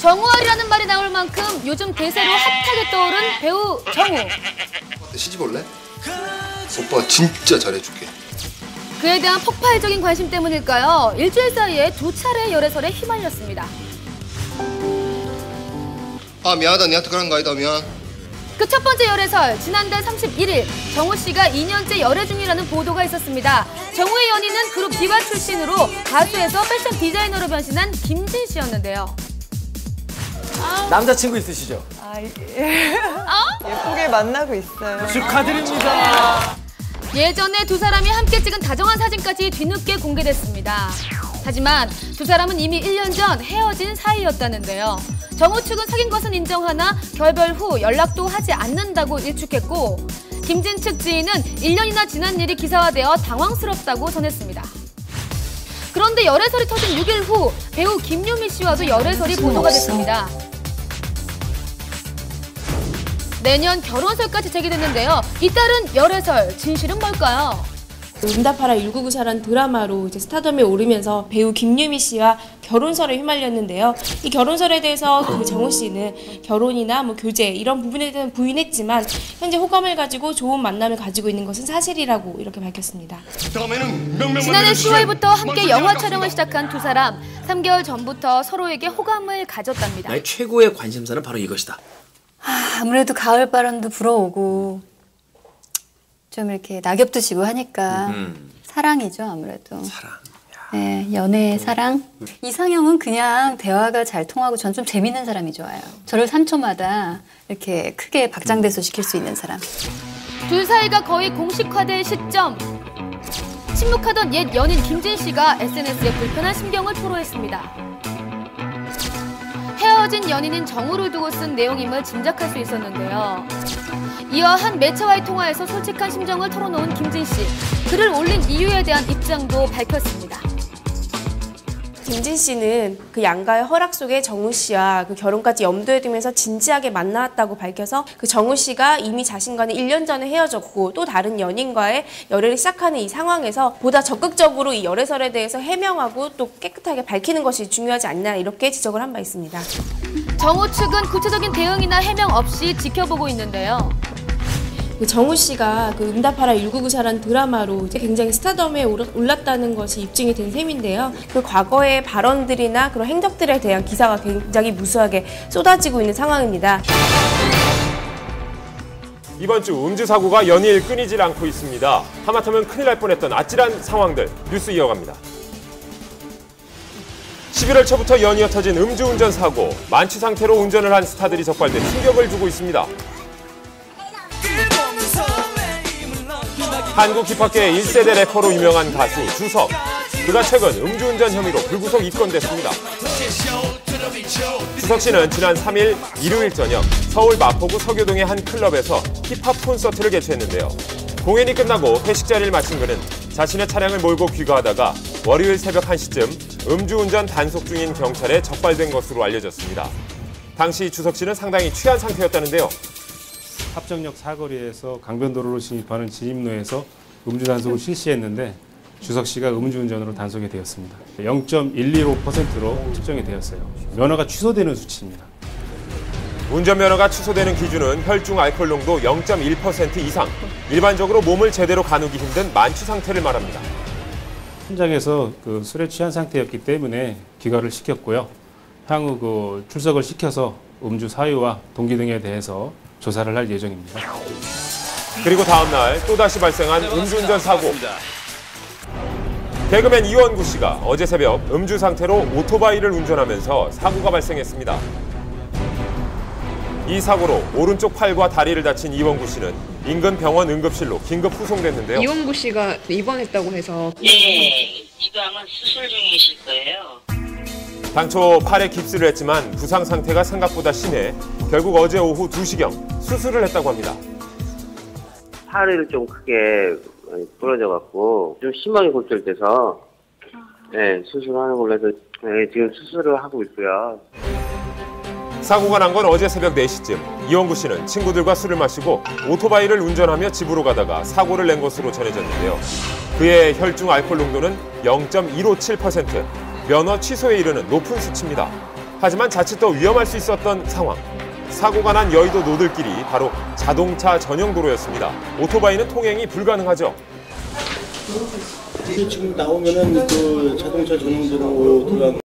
정우알이라는 말이 나올 만큼 요즘 대세로 핫하게 떠오른 배우 정우. 시집 올래? 오빠가 진짜 잘해줄게. 그에 대한 폭발적인 관심 때문일까요? 일주일 사이에 2차례 열애설에 휘말렸습니다. 아 미안하다, 니한테 그런 거 아니다, 미안. 그 첫 번째 열애설, 지난달 31일 정우 씨가 2년째 열애 중이라는 보도가 있었습니다. 정우의 연인은 그룹 디바 출신으로 가수에서 패션 디자이너로 변신한 김진 씨였는데요. 남자친구 있으시죠? 예쁘게 만나고 있어요. 축하드립니다. 예전에 두 사람이 함께 찍은 다정한 사진까지 뒤늦게 공개됐습니다. 하지만 두 사람은 이미 1년 전 헤어진 사이였다는데요. 정우 측은 사귄 것은 인정하나 결별 후 연락도 하지 않는다고 일축했고, 김진 측 지인은 1년이나 지난 일이 기사화되어 당황스럽다고 전했습니다. 그런데 열애설이 터진 6일 후 배우 김유미 씨와도 열애설이 보도가 됐습니다. 내년 결혼설까지 제기됐는데요. 잇따른 열애설, 진실은 뭘까요? 응답하라 1994란 드라마로 이제 스타덤에 오르면서 배우 김유미 씨와 결혼설에 휘말렸는데요. 이 결혼설에 대해서 그 정우 씨는 결혼이나 뭐 교제 이런 부분에 대해서 부인했지만 현재 호감을 가지고 좋은 만남을 가지고 있는 것은 사실이라고 이렇게 밝혔습니다. 지난해 10월부터 함께 영화 촬영을 시작한 두 사람. 3개월 전부터 서로에게 호감을 가졌답니다. 나의 최고의 관심사는 바로 이것이다. 아무래도 가을바람도 불어오고 좀 이렇게 낙엽도 지고 하니까 사랑이죠, 아무래도. 사랑. 네, 연애, 사랑. 이상형은 그냥 대화가 잘 통하고 전 좀 재밌는 사람이 좋아요. 저를 3초마다 이렇게 크게 박장대소 시킬 수 있는 사람. 둘 사이가 거의 공식화될 시점. 침묵하던 옛 연인 김진 씨가 SNS에 불편한 심경을 토로했습니다. 헤어진 연인인 정우를 두고 쓴 내용임을 짐작할 수 있었는데요. 이어 한 매체와의 통화에서 솔직한 심정을 털어놓은 김진 씨. 글을 올린 이유에 대한 입장도 밝혔습니다. 김진 씨는 그 양가의 허락 속에 정우 씨와 그 결혼까지 염두에 두면서 진지하게 만나왔다고 밝혀서 그 정우 씨가 이미 자신과는 1년 전에 헤어졌고 또 다른 연인과의 열애를 시작하는 이 상황에서 보다 적극적으로 이 열애설에 대해서 해명하고 또 깨끗하게 밝히는 것이 중요하지 않나 이렇게 지적을 한 바 있습니다. 정우 측은 구체적인 대응이나 해명 없이 지켜보고 있는데요. 그 정우 씨가 그 응답하라 1994란 드라마로 이제 굉장히 스타덤에 올랐다는 것이 입증이 된 셈인데요. 그 과거의 발언들이나 그런 행적들에 대한 기사가 굉장히 무수하게 쏟아지고 있는 상황입니다. 이번 주 음주 사고가 연일 끊이질 않고 있습니다. 하마터면 큰일 날 뻔했던 아찔한 상황들 뉴스 이어갑니다. 11월 초부터 연이어 터진 음주운전 사고, 만취 상태로 운전을 한 스타들이 적발돼 충격을 주고 있습니다. 한국 힙합계의 1세대 래퍼로 유명한 가수 주석. 그가 최근 음주운전 혐의로 불구속 입건됐습니다. 주석 씨는 지난 3일 일요일 저녁 서울 마포구 서교동의 한 클럽에서 힙합 콘서트를 개최했는데요. 공연이 끝나고 회식 자리를 마친 그는 자신의 차량을 몰고 귀가하다가 월요일 새벽 1시쯤 음주운전 단속 중인 경찰에 적발된 것으로 알려졌습니다. 당시 주석 씨는 상당히 취한 상태였다는데요. 합정역 사거리에서 강변도로로 진입하는 진입로에서 음주 단속을 실시했는데 주석 씨가 음주운전으로 단속이 되었습니다. 0.115%로 측정이 되었어요. 면허가 취소되는 수치입니다. 운전면허가 취소되는 기준은 혈중 알코올 농도 0.1% 이상, 일반적으로 몸을 제대로 가누기 힘든 만취 상태를 말합니다. 현장에서 그 술에 취한 상태였기 때문에 귀가를 시켰고요. 향후 출석을 시켜서 음주 사유와 동기 등에 대해서 조사를 할 예정입니다. 그리고 다음 날 또다시 발생한 음주운전 사고. 개그맨 이원구 씨가 어제 새벽 음주 상태로 오토바이를 운전하면서 사고가 발생했습니다. 이 사고로 오른쪽 팔과 다리를 다친 이원구 씨는 인근 병원 응급실로 긴급 후송됐는데요. 이원구 씨가 입원했다고 해서. 네, 지금 아마 수술 중이실 거예요. 당초 팔에 깁스를 했지만 부상 상태가 생각보다 심해 결국 어제 오후 2시경 수술을 했다고 합니다. 팔을 좀 크게 부러져갖고 좀 심하게 골절돼서 네, 수술하는 걸로 해서 네, 지금 수술을 하고 있고요. 사고가 난 건 어제 새벽 4시쯤. 이원구 씨는 친구들과 술을 마시고 오토바이를 운전하며 집으로 가다가 사고를 낸 것으로 전해졌는데요. 그의 혈중 알코올 농도는 0.157%, 면허 취소에 이르는 높은 수치입니다. 하지만 자칫 더 위험할 수 있었던 상황. 사고가 난 여의도 노들길이 바로 자동차 전용 도로였습니다. 오토바이는 통행이 불가능하죠. 지금 나오면은 그 자동차 전용 도로 들어가면